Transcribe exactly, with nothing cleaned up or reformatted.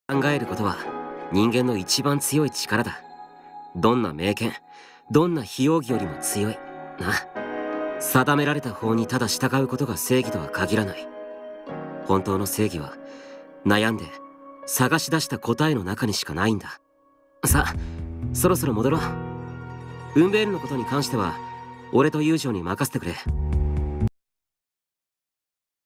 考えることは人間の一番強い力だ。どんな名剣、どんな非容疑よりも強い。な。定められた法にただ従うことが正義とは限らない。本当の正義は悩んで探し出した答えの中にしかないんだ。さあ、そろそろ戻ろう。ウンベールのことに関しては俺と友情に任せてくれ。